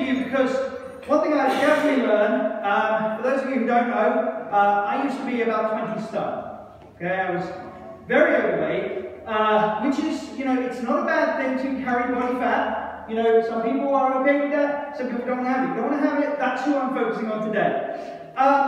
you because one thing I definitely learned, for those of you who don't know, I used to be about 20 stone. Okay, I was very overweight, which is, you know, it's not a bad thing to carry body fat. You know, some people are okay with that, some people don't have it. You don't want to have it, that's who I'm focusing on today.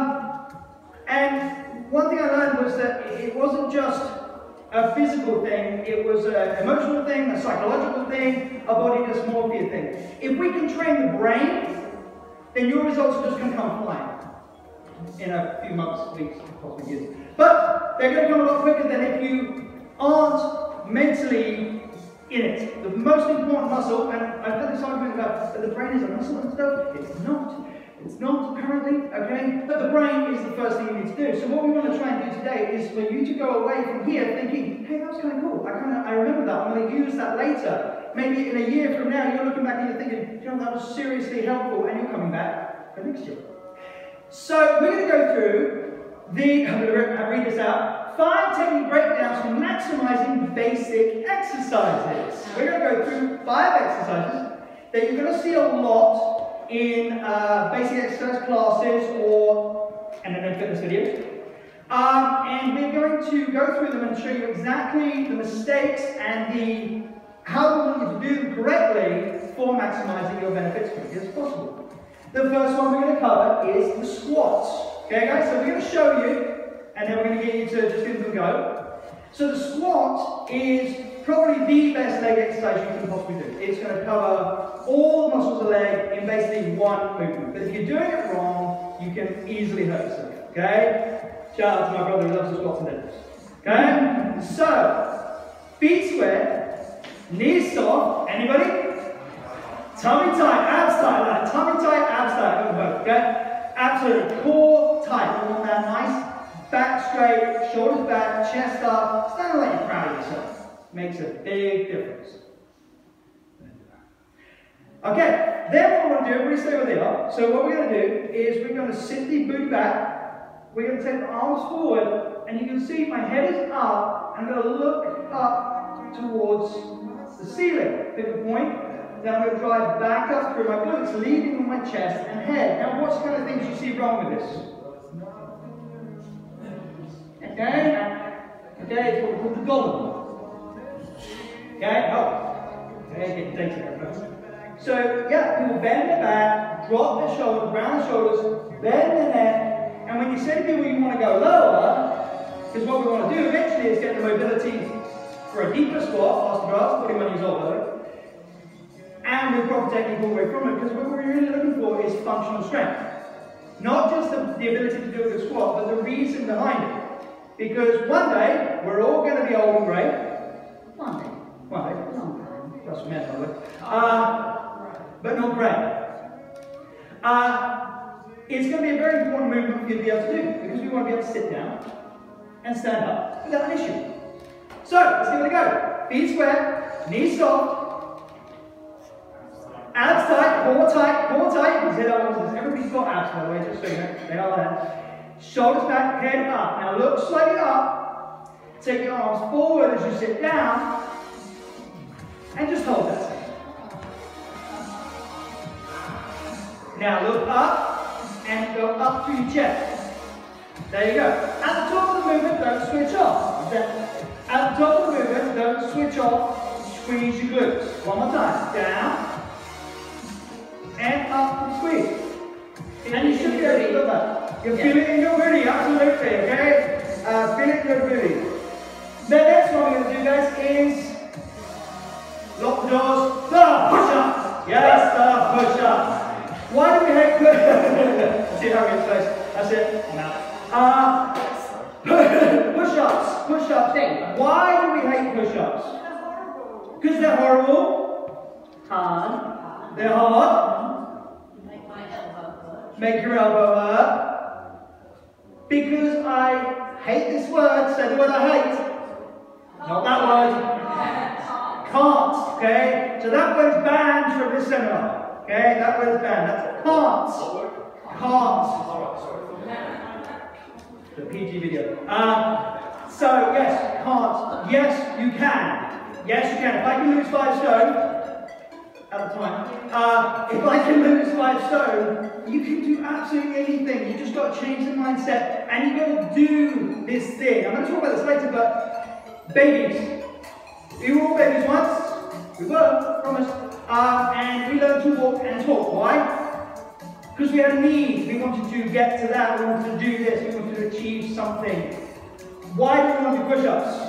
And one thing I learned was that it wasn't just a physical thing, it was an emotional thing, a psychological thing, a body dysmorphia thing. If we can train the brain, then your results are just going to come flying in a few months, weeks, possibly years. But they're going to come a lot quicker than if you aren't mentally in it. The most important muscle, and I've heard this argument about that the brain is a muscle and stuff, it's not. It's not currently, okay? But the brain is the first thing you need to do. So what we want to try and do today is for you to go away from here thinking, hey, that was kind of cool. I remember that. I'm going to use that later. Maybe in a year from now, you're looking back and you're thinking, you know, that was seriously helpful, and you're coming back for next year. So we're going to go through I'm going to read this out, 5 technique breakdowns for maximizing basic exercises. We're going to go through 5 exercises that you're going to see a lot in basic exercise classes and then fitness videos. And we're going to go through them and show you exactly the mistakes and how we want you to do them correctly for maximizing your benefits as quickly as possible. The first one we're going to cover is the squats. Okay guys, so we're going to show you and then we're going to get you to just give them a go. So the squat is probably the best leg exercise you can possibly do. It's going to cover all the muscles of the leg in basically one movement. But if you're doing it wrong, you can easily hurt yourself. Okay? Shout out to my brother who loves the squats and deadlifts. Okay? So, feet square, knees soft. Anybody? Tummy tight, abs tight. Like tummy tight, abs tight. Okay? Absolutely. Core tight. You want that nice back straight, shoulders back, chest up. Stand like you're proud of yourself. Makes a big difference. Okay, then what we're going to do, everybody stay where they are. So what we're going to do is we're going to sit the booty back. We're going to take the arms forward, and you can see my head is up. I'm going to look up towards the ceiling. Pick a point. Then I'm going to drive back up through my glutes, leading with my chest and head. Now, what kind of things you see wrong with this? Okay? Okay, it's what we call the golden. Okay? Oh. Okay, get dated everybody. So, yeah, people bend their back, drop their shoulders, round the shoulders, bend the neck, and when you say to people you want to go lower, because what we want to do eventually is get the mobility for a deeper squat, faster grasp, 41 years old though, and with proper technique all the way from it, because what we're really looking for is functional strength. Not just the ability to do a good squat, but the reason behind it. Because one day, we're all going to be old and grey. One day. That's men, by the way. But not grey. It's going to be a very important movement for you to be able to do, because we want to be able to sit down and stand up without an issue. So, let's give it a go. Feet square, knees soft, abs tight, core tight, core tight. You can see that everybody's got abs, by the way, just so you know. They are there. Shoulders back, head up. Now look slightly up. Take your arms forward as you sit down. And just hold that. Now look up and go up to your chest. There you go. At the top of the movement, don't switch off. At the top of the movement, don't switch off. Squeeze your glutes. One more time. Down. And up and squeeze. And you should be able to do that. You feel it in your booty, absolutely, okay? Feel it in your booty. The next one we're going to do, guys, is lock the doors, the push-up. Yes, the push-up. Why do we hate push-ups? See how we get face? That's it. I'm out. Push-ups. Push-ups. Why do we hate push-ups? Because they're horrible. Hard. They're hard. Make your elbow hurt. Because I hate this word, say the word I hate. Not that word. Can't, okay? So that word's banned from this seminar. Okay, that word's banned. That's can't. Can't. The PG video. So, yes, can't. Yes, you can. Yes, you can. If I can lose 5 stone, at the time. If I can lose 5 stone, you can do absolutely anything. You just got to change the mindset and you got to do this thing. I'm going to talk about this later, but babies. We were all babies once. We were, promise. And we learned to walk and talk. Why? Because we had a need. We wanted to get to that. We wanted to do this. We wanted to achieve something. Why do we want to do push-ups?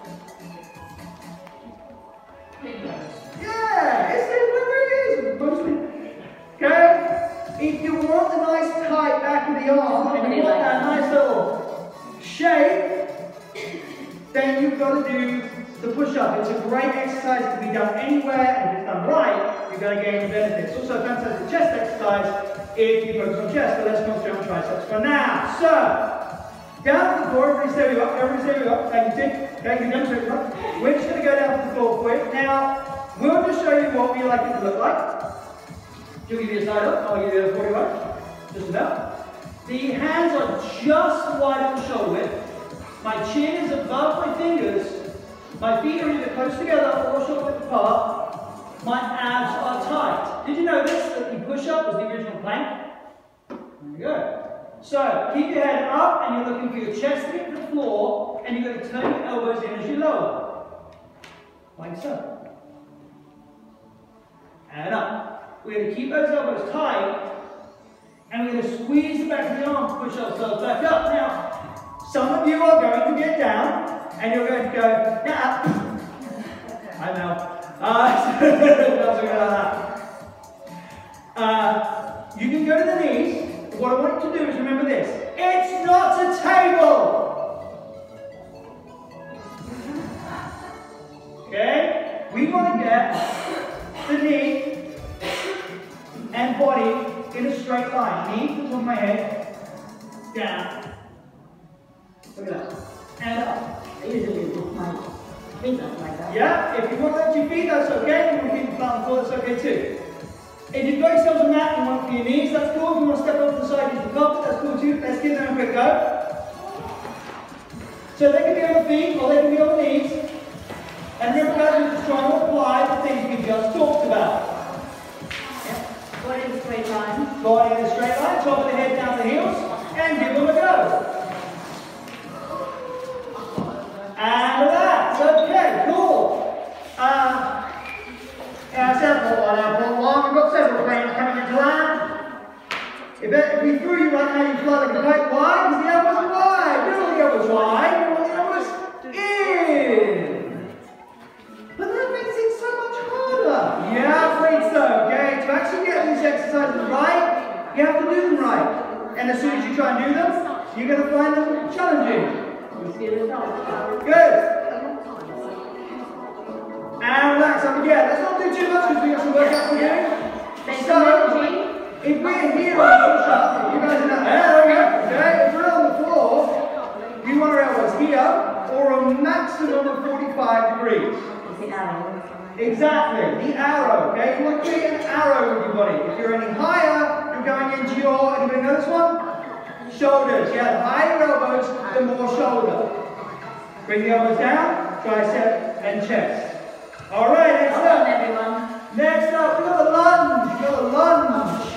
Yeah, it's whatever it is, mostly. Okay? If you want a nice tight back of the arm and you want that nice little shape, then you've got to do the push-up. It's a great exercise that can be done anywhere, and if it's done right, you're going to gain benefits. It's also a fantastic chest exercise if you focus on chest, but let's concentrate on triceps for now. So, down to the floor, everybody stay up, thank you, Tim. Okay, you demonstrate that. We're just going to go down to the floor for you. Now, we'll just show you what we like it to look like. She'll give you a side up, I'll give you a 45, just about. The hands are just wide on the shoulder width. My chin is above my fingers. My feet are either close together or shoulder width apart. My abs are tight. Did you know this? That the push-up was the original plank? There you go. So, keep your head up and you're looking for your chest to hit the floor and you're going to turn your elbows in as you lower. Like so. And up. We're going to keep those elbows tight and we're going to squeeze the back of the arm to push ourselves back up. Now, some of you are going to get down and you're going to go, yeah. I know. You can go to the knees. What I want you to do is remember this. It's not a table. Okay? We want to get the knee and body in a straight line. Knee to the top of my head. Down. Look at that. And up. I usually put my feet up like that. Yeah, if you want to lift your feet, that's okay. If you want to keep the flat on the floor, that's okay too. If you've got yourselves a mat and you want it for your knees, that's cool. If you want to step up to the side, use the carpet, that's cool too. Let's give them a quick go. So they can be on the feet or they can be on the knees. And remember guys, we're just trying to apply the things we just talked about. Yeah. Body in a straight line. Body in a straight line, top of the head down the heels, and give them a go. And relax. Okay, cool. We've got several planes coming into land. If we threw you right now, you'd fly like a kite. Why? Because the elbows are wide. You want the elbows wide, you want the elbows in. But that makes it so much harder. Yeah, I'm afraid so, okay? To actually get these exercises right, you have to do them right. And as soon as you try and do them, you're going to find them challenging. Good. And relax up again. Let's not do too much because we've got some workout to do. So, if we're here on the push-up, you guys are not there, okay? If we're on the floor, we want our elbows here or a maximum of 45 degrees. Exactly, the arrow, okay? You want to create an arrow with your body. If you're any higher, you're going into your, anybody know this one? Shoulders, yeah, the higher your elbows, the more shoulder. Bring the elbows down, tricep and chest. All right, next up. Everyone. Next up, we've got the lunge. We've got the lunge.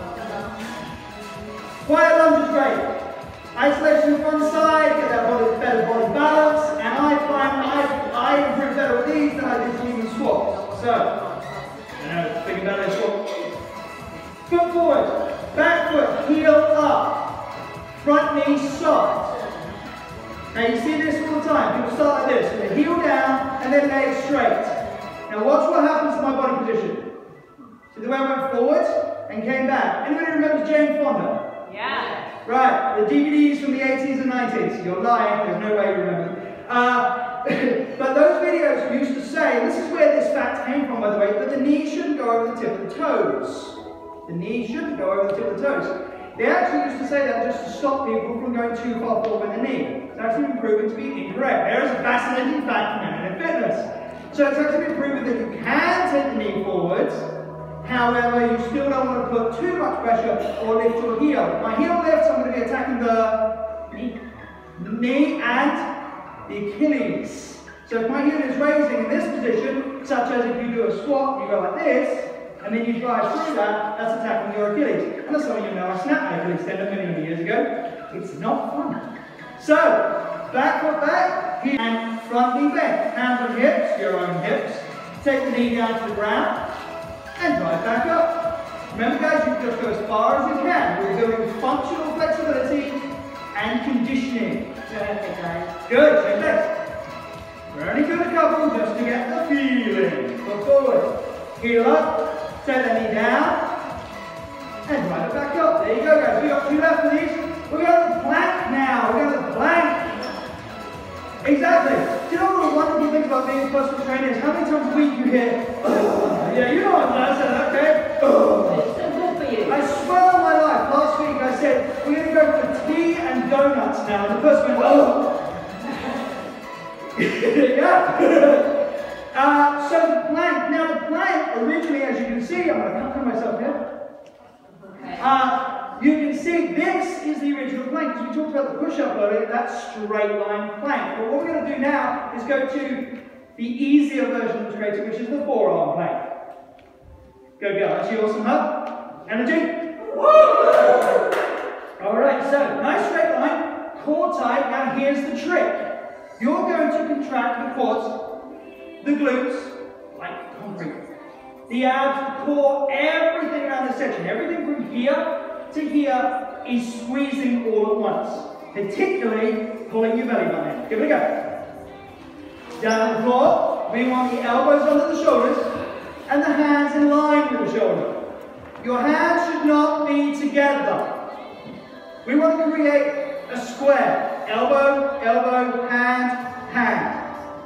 Quiet lunge is great. Isolation from one side, get that better body balance, and I find I improve better with these than I did even squats. So, thinking about a squat. Foot forward, back foot, heel up, front knee soft. Now you see this all the time. People start like this, with the heel down and then leg straight. Now watch what happens to my body position. See the way I went forward and came back. Anybody remembers Jane Fonda? Yeah. Right, the DVDs from the 80s and 90s. You're lying, there's no way you remember. But those videos used to say, and this is where this fact came from by the way, that the knee shouldn't go over the tip of the toes. The knee shouldn't go over the tip of the toes. They actually used to say that just to stop people from going too far forward with the knee. It's actually been proven to be incorrect. There is a fascinating fact from MMA Fitness. So it's actually been proven that you can take the knee forwards, however, you still don't want to put too much pressure or lift your heel. My heel lifts, I'm going to be attacking the knee and the Achilles. So if my heel is raising in this position, such as if you do a squat, you go like this, and then you drive through that, that's attacking your Achilles. And as some of you know, I snapped my Achilles tendon many years ago. It's not fun. So, back foot back, and front knee bend. Hands on hips, your own hips. Take the knee down to the ground, and drive back up. Remember guys, you can just go as far as you can. We're doing functional flexibility and conditioning. Perfect, guys. Good, same legs. We're only doing a couple just to get the feeling. Foot forward, heel up, take the knee down, and drive it back up. There you go guys, we've got 2 left of these. We're going to the plank now, we're going to the plank. Exactly. Do you know what the wonderful thing about being a personal trainer is? How many times a week you hear, oh, yeah, you know what I said, okay? Oh. It's so good for you. I swear on my life, last week I said, we're going to go for tea and donuts now. And the person went, oh. Yeah. So the plank, now the plank, originally as you can see, I'm going to come for myself here. Okay. You can see this is the original plank, because we talked about the push-up earlier, that straight line plank. But what we're going to do now is go to the easier version of the straight, which is the forearm plank. Go, go. Let's heal some up. Energy. Alright, so nice straight line, core tight. Now here's the trick. You're going to contract the quads, the glutes, like concrete. The abs, the core, everything around this section. Everything from here to here is squeezing all at once. Particularly pulling your belly button in. Give it a go. Down on the floor, we want the elbows under the shoulders and the hands in line with the shoulder. Your hands should not be together. We want to create a square. Elbow, elbow, hand, hand.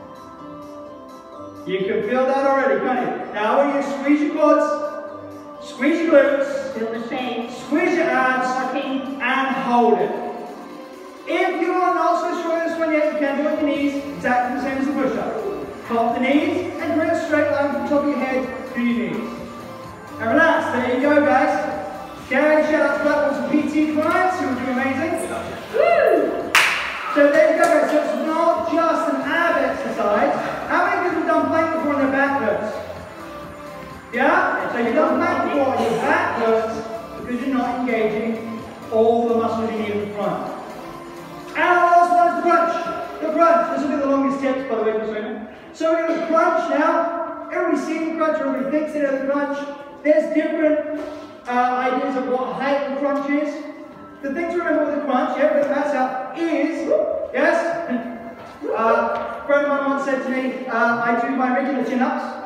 You can feel that already, can't you? Now I want you to squeeze your quads, squeeze your glutes, feel the shape, squeeze your abs, and hold it. If you are not so sure of this one yet, you can do it with your knees, exactly the same as the push-up. Pop the knees and create a straight line from the top of your head to your knees. And relax, there you go guys. Okay, shout out to that one some PT clients who are doing amazing. Woo! So there you go guys, so it's not just an ab exercise. How many people have done plank before and their back hurts? Yeah? So you've done plank before and your back hurts because you're not engaging all the muscles you need in the front. And the last one is the crunch. The crunch. This will be the longest tips, by the way, for swimming. So we're going to crunch now. Everybody's seen the crunch, everybody thinks they know the crunch. There's different ideas of what height the crunch is. The thing to remember with the crunch, yeah, put the mats out, is, yes? A friend of mine once said to me, I do my regular chin-ups.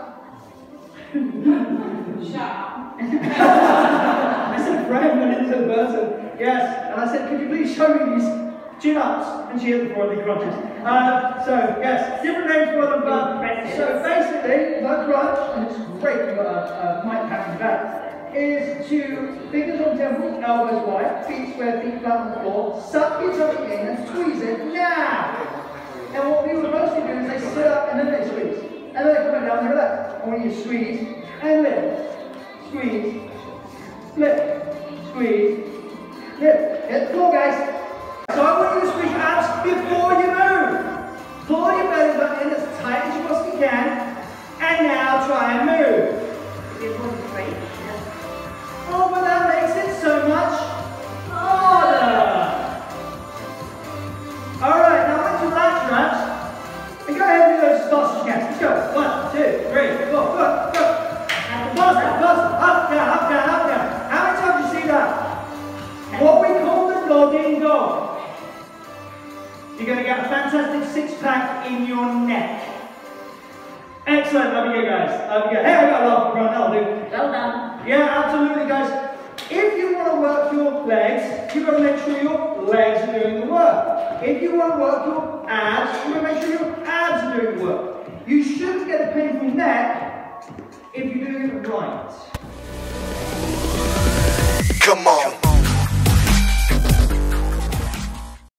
Shut up. I said friend and into the person. Yes. And I said, could you please show me these chin-ups? And she hit the floor with the crunches. So, yes, different names for them, but so basically, the crunch, and it's great, you've got a mic pack in the back, is to fingers on temples, elbows wide, feet square, feet flat on the floor, suck your tummy in and squeeze it now. And what people mostly do is they sit up and then they squeeze. And then they come down and relax. I want you to squeeze and lift. Squeeze, lift, squeeze, lift. Hit the floor, guys. So I want you to squeeze your abs before you move. Pull your belly button in as tight as you possibly can. And now try and move. Oh, but that makes it so much harder. Alright, now once you relax your abs, and go ahead and do those as fast as you can. Let's go. 1, 2, 3, 4, go, go. And faster, faster, up, down, up, down, up, down. How many times do you see that? What we call the nodding dog. You're going to get a fantastic six-pack in your neck. Excellent, love you guys. Love you guys. Hey, I got a laugh in front, that'll do. Well done. Yeah, absolutely, guys. If you want to work your legs, you've got to make sure your legs are doing the work. If you want to work your abs, you've got to make sure your abs are doing the work. You shouldn't get a painful neck if you're doing it right. Come on.